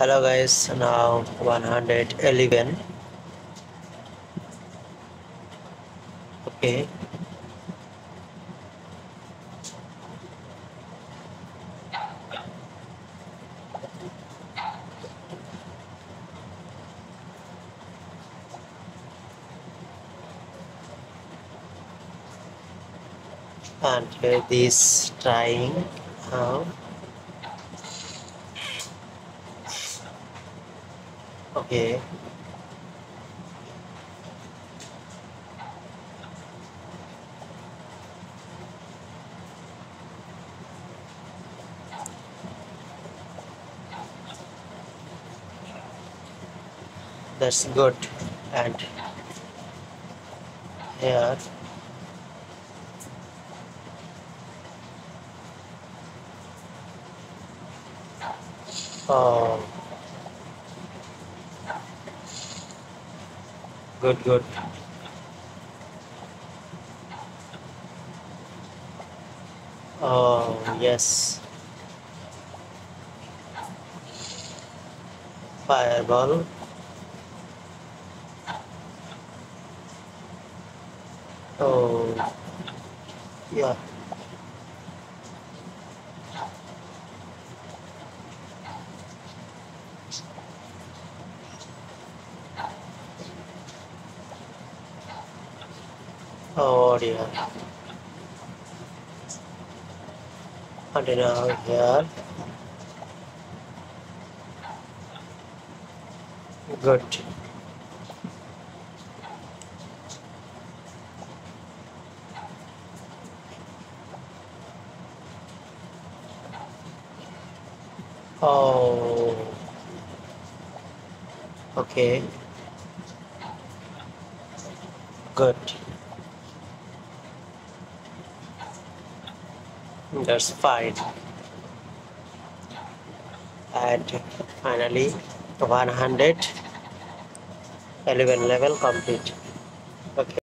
Hello guys, now 111. Okay, and this trying now. Okay, that's good. And here, oh, good, good. Oh, yes, fireball. Oh, yeah. Oh dear. And now here, good. Oh, okay, good. That's fine. And finally, 111 level complete. Okay.